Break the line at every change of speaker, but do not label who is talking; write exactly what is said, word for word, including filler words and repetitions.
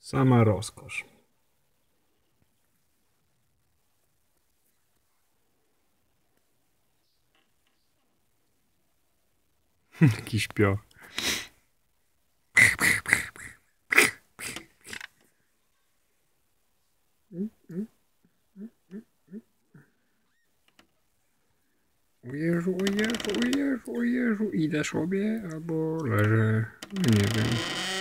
Sama rozkosz. Taki śpioch. O Jezu, o Jezu, o Jezu, o Jezu, idę sobie albo leżę, nie wiem.